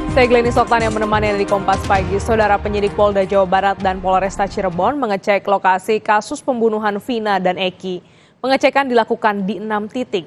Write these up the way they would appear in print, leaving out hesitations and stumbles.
Saya Glenis Oktan yang menemani Anda di Kompas Pagi. Saudara, penyidik Polda Jawa Barat dan Polresta Cirebon mengecek lokasi kasus pembunuhan Vina dan Eki. Pengecekan dilakukan di 6 titik.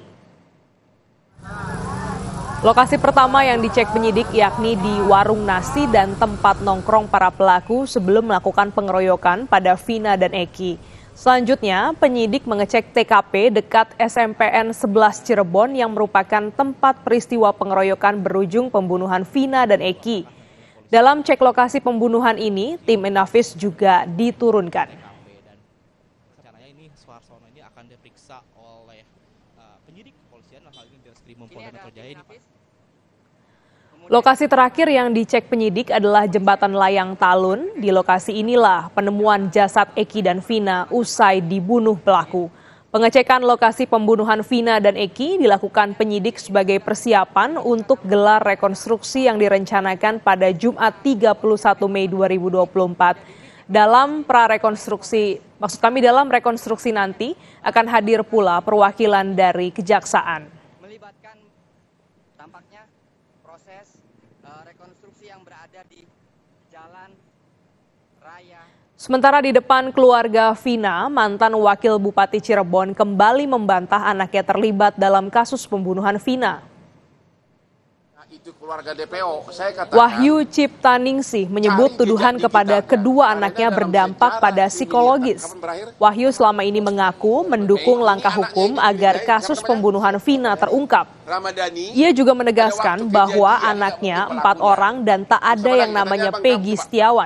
Lokasi pertama yang dicek penyidik yakni di warung nasi dan tempat nongkrong para pelaku sebelum melakukan pengeroyokan pada Vina dan Eki. Selanjutnya, penyidik mengecek TKP dekat SMPN 11 Cirebon yang merupakan tempat peristiwa pengeroyokan berujung pembunuhan Vina dan Eki. Dalam cek lokasi pembunuhan ini, tim Inafis juga diturunkan. Rencananya ini Suharsono ini akan diperiksa oleh penyidik kepolisian hal ini Ditreskrimum Polda Metro Jaya ini, Pak. Lokasi terakhir yang dicek penyidik adalah Jembatan Layang Talun. Di lokasi inilah penemuan jasad Eki dan Vina usai dibunuh pelaku. Pengecekan lokasi pembunuhan Vina dan Eki dilakukan penyidik sebagai persiapan untuk gelar rekonstruksi yang direncanakan pada Jumat 31 Mei 2024. Dalam dalam rekonstruksi nanti akan hadir pula perwakilan dari Kejaksaan. Melibatkan tampaknya proses rekonstruksi yang berada di Jalan Raya. Sementara di depan keluarga Vina, mantan Wakil Bupati Cirebon kembali membantah anaknya terlibat dalam kasus pembunuhan Vina. Itu keluarga DPO, saya katakan, Wahyu Ciptaningsih menyebut tuduhan kepada kedua anaknya berdampak pada psikologis. Wahyu selama ini mengaku mendukung langkah hukum agar kasus pembunuhan Vina terungkap. Ia juga menegaskan bahwa anaknya 4 orang dan tak ada yang namanya Peggy Setiawan.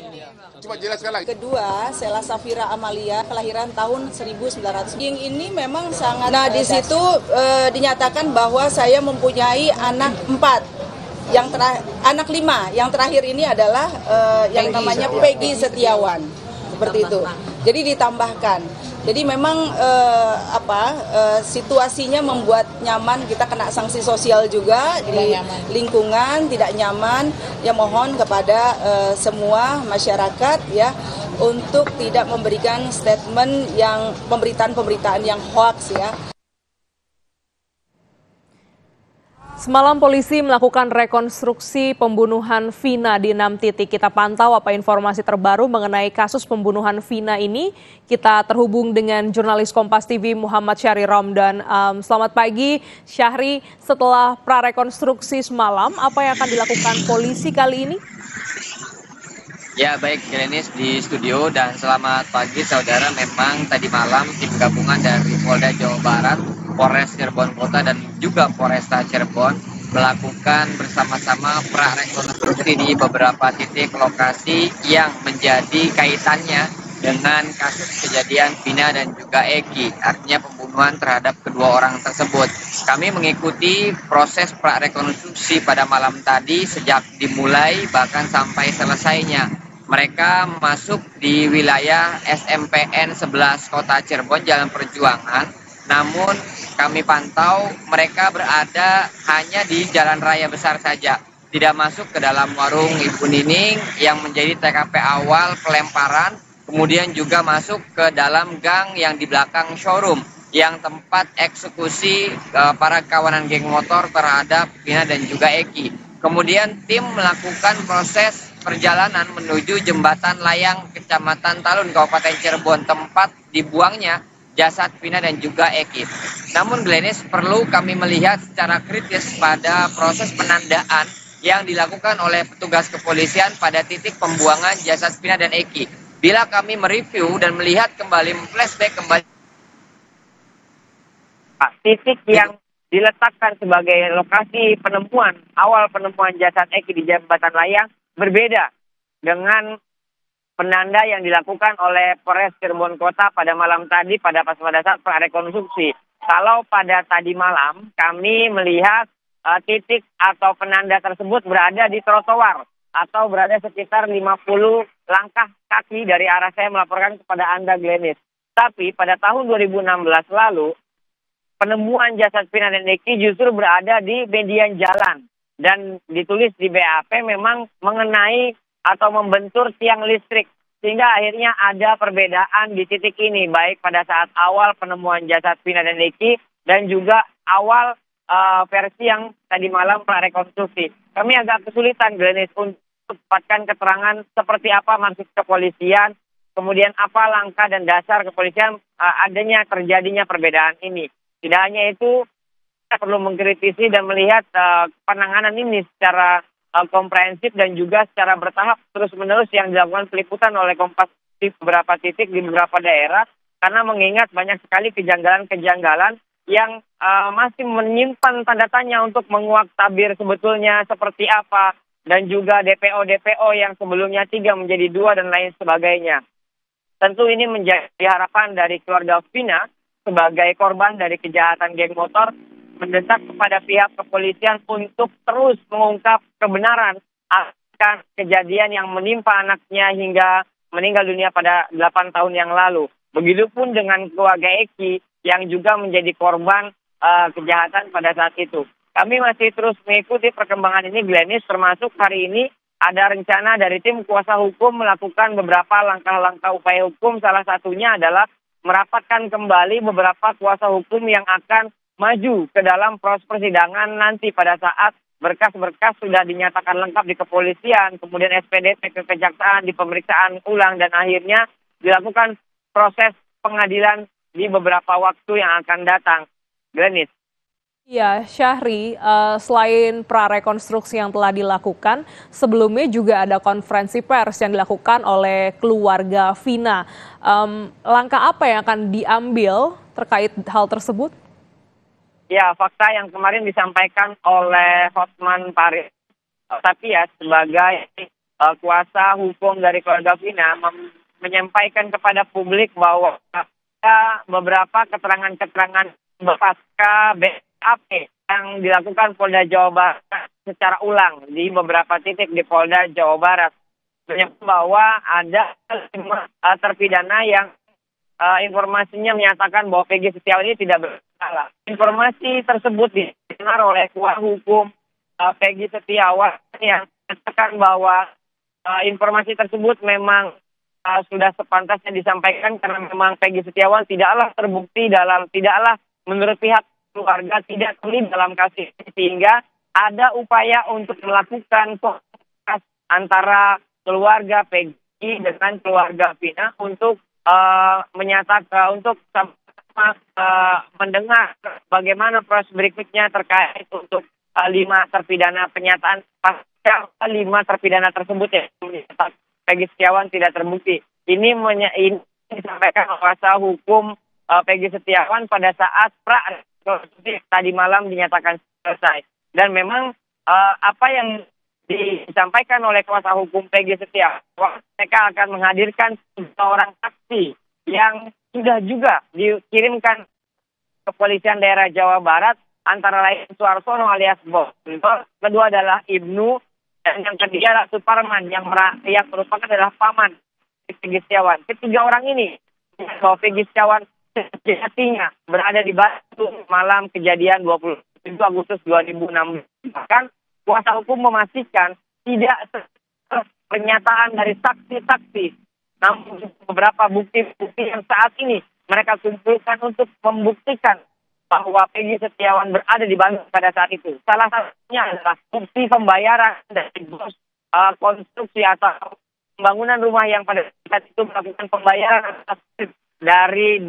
Kedua, Sela Safira Amalia, kelahiran tahun 1900. Yang ini memang sangat. Nah, di situ dinyatakan bahwa saya mempunyai anak 4, anak 5. Yang terakhir ini adalah yang namanya Peggy Setiawan, seperti itu. Jadi ditambahkan. Jadi memang situasinya membuat nyaman, kita kena sanksi sosial juga di lingkungan tidak nyaman. Ya mohon kepada semua masyarakat ya untuk tidak memberikan statement yang pemberitaan yang hoax ya. Semalam polisi melakukan rekonstruksi pembunuhan Vina di 6 titik. Kita pantau apa informasi terbaru mengenai kasus pembunuhan Vina ini. Kita terhubung dengan jurnalis Kompas TV Muhammad Syahri Romdan. Selamat pagi Syahri, setelah prarekonstruksi semalam, apa yang akan dilakukan polisi kali ini? Ya baik, Glenis di studio dan selamat pagi saudara. Memang tadi malam tim gabungan dari Polda Jawa Barat, Polres Cirebon Kota dan juga Polresta Cirebon melakukan bersama-sama prarekonstruksi di beberapa titik lokasi yang menjadi kaitannya dengan kasus kejadian Vina dan juga Eki, artinya pembunuhan terhadap kedua orang tersebut. Kami mengikuti proses prarekonstruksi pada malam tadi sejak dimulai bahkan sampai selesainya. Mereka masuk di wilayah SMPN 11 Kota Cirebon Jalan Perjuangan. Namun kami pantau mereka berada hanya di jalan raya besar saja. Tidak masuk ke dalam warung Ibu Nining yang menjadi TKP awal pelemparan. Kemudian juga masuk ke dalam gang yang di belakang showroom yang tempat eksekusi para kawanan geng motor terhadap Vina dan juga Eki. Kemudian tim melakukan proses perjalanan menuju Jembatan Layang Kecamatan Talun Kabupaten Cirebon, tempat dibuangnya jasad Vina dan juga Eki. Namun Glenis, perlu kami melihat secara kritis pada proses penandaan yang dilakukan oleh petugas kepolisian pada titik pembuangan jasad Vina dan Eki. Bila kami mereview dan melihat kembali, flashback kembali titik yang diletakkan sebagai lokasi awal penemuan jasad Eki di Jembatan Layang berbeda dengan penanda yang dilakukan oleh Polres Cirebon Kota pada malam tadi pada saat prarekonstruksi. Kalau pada tadi malam kami melihat titik atau penanda tersebut berada di trotoar atau berada sekitar 50 langkah kaki dari arah saya melaporkan kepada Anda, Glenis. Tapi pada tahun 2016 lalu penemuan jasad Vina dan Eki justru berada di median jalan. Dan ditulis di BAP memang mengenai atau membentur tiang listrik. Sehingga akhirnya ada perbedaan di titik ini. Baik pada saat awal penemuan jasad Vina dan Eki dan juga awal versi yang tadi malam prarekonstruksi. Kami agak kesulitan, Glenis, untuk mendapatkan keterangan seperti apa maksud kepolisian, kemudian apa langkah dan dasar kepolisian terjadinya perbedaan ini. Tidak hanya itu, kita perlu mengkritisi dan melihat penanganan ini secara komprehensif dan juga secara bertahap terus-menerus yang dilakukan peliputan oleh Kompas di beberapa titik di beberapa daerah, karena mengingat banyak sekali kejanggalan-kejanggalan yang masih menyimpan tanda tanya untuk menguak tabir sebetulnya seperti apa, dan juga DPO yang sebelumnya 3 menjadi 2 dan lain sebagainya. Tentu ini menjadi harapan dari keluarga Vina sebagai korban dari kejahatan geng motor, mendesak kepada pihak kepolisian untuk terus mengungkap kebenaran akan kejadian yang menimpa anaknya hingga meninggal dunia pada 8 tahun yang lalu. Begitupun dengan keluarga Eki yang juga menjadi korban kejahatan pada saat itu. Kami masih terus mengikuti perkembangan ini, Glenis, termasuk hari ini ada rencana dari tim kuasa hukum melakukan beberapa langkah-langkah upaya hukum. Salah satunya adalah merapatkan kembali beberapa kuasa hukum yang akan maju ke dalam proses persidangan nanti pada saat berkas-berkas sudah dinyatakan lengkap di kepolisian, kemudian SPDP ke kejaksaan, di pemeriksaan ulang, dan akhirnya dilakukan proses pengadilan di beberapa waktu yang akan datang. Glenis. Ya, Syahri, selain prarekonstruksi yang telah dilakukan, sebelumnya juga ada konferensi pers yang dilakukan oleh keluarga Vina. Langkah apa yang akan diambil terkait hal tersebut? Ya, fakta yang kemarin disampaikan oleh Hotman Paris Satya sebagai kuasa hukum dari keluarga Vina menyampaikan kepada publik bahwa ada beberapa keterangan-keterangan pasca BAP yang dilakukan Polda Jawa Barat secara ulang di beberapa titik di Polda Jawa Barat. Menyebut bahwa ada 5 terpidana yang informasinya menyatakan bahwa Peggy Setiawan ini tidak bersalah. Informasi tersebut didengar oleh kuasa hukum Peggy Setiawan yang mengatakan bahwa informasi tersebut memang sudah sepantasnya disampaikan, karena memang Peggy Setiawan tidaklah terbukti tidaklah menurut pihak keluarga tidak terlibat dalam kasus ini, sehingga ada upaya untuk melakukan komunikasi antara keluarga Peggy dengan keluarga Vina untuk menyatakan untuk mendengar bagaimana proses berikutnya terkait untuk 5 terpidana penyataan pasca 5 terpidana tersebut ya Peggy Setiawan tidak terbukti. Ini disampaikan oleh kuasa hukum Peggy Setiawan pada saat tadi malam dinyatakan selesai. Dan memang apa yang disampaikan oleh kuasa hukum Peggy Setiawan, mereka akan menghadirkan seorang saksi yang sudah juga dikirimkan kepolisian daerah Jawa Barat, antara lain Suarsono alias Bos. Kedua adalah Ibnu, dan yang ketiga adalah Suparman yang merupakan adalah paman Peggy Setiawan. Ketiga orang ini bahwa Peggy Setiawan sejatinya berada di Batu malam kejadian 27 Agustus 2016. Bahkan kuasa hukum memastikan tidak pernyataan dari saksi-saksi, namun beberapa bukti-bukti yang saat ini mereka kumpulkan untuk membuktikan bahwa Peggy Setiawan berada di Bandung pada saat itu. Salah satunya adalah bukti pembayaran dari bos konstruksi atau pembangunan rumah yang pada saat itu melakukan pembayaran dari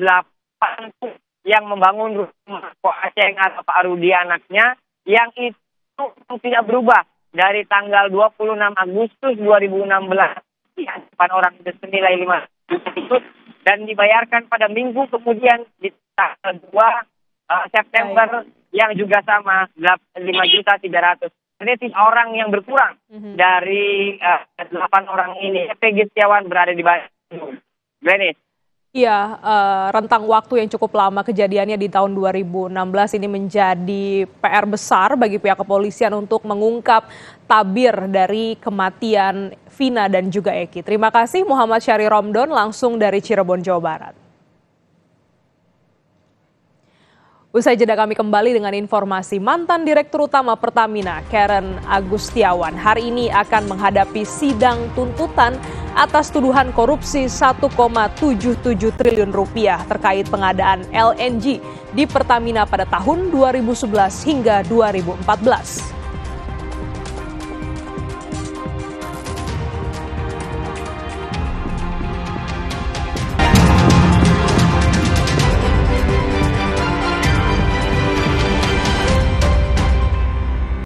8 yang membangun rumah Pak Aceh atau Pak Rudi anaknya, yang itu tidak berubah dari tanggal 26 Agustus 2016 di hadapan orang senilai 5 juta itu, dan dibayarkan pada minggu kemudian di tanggal 2 September yang juga sama 5.300.000. Ini 3 orang yang berkurang dari 8 orang ini. Peggy Setiawan berada di Bandung. Glenis. Iya, rentang waktu yang cukup lama kejadiannya di tahun 2016 ini menjadi PR besar bagi pihak kepolisian untuk mengungkap tabir dari kematian Vina dan juga Eki. Terima kasih Muhammad Syahri Romdon langsung dari Cirebon, Jawa Barat. Usai jeda kami kembali dengan informasi mantan Direktur Utama Pertamina, Karen Agustiawan, hari ini akan menghadapi sidang tuntutan atas tuduhan korupsi 1,77 triliun rupiah terkait pengadaan LNG di Pertamina pada tahun 2011 hingga 2014.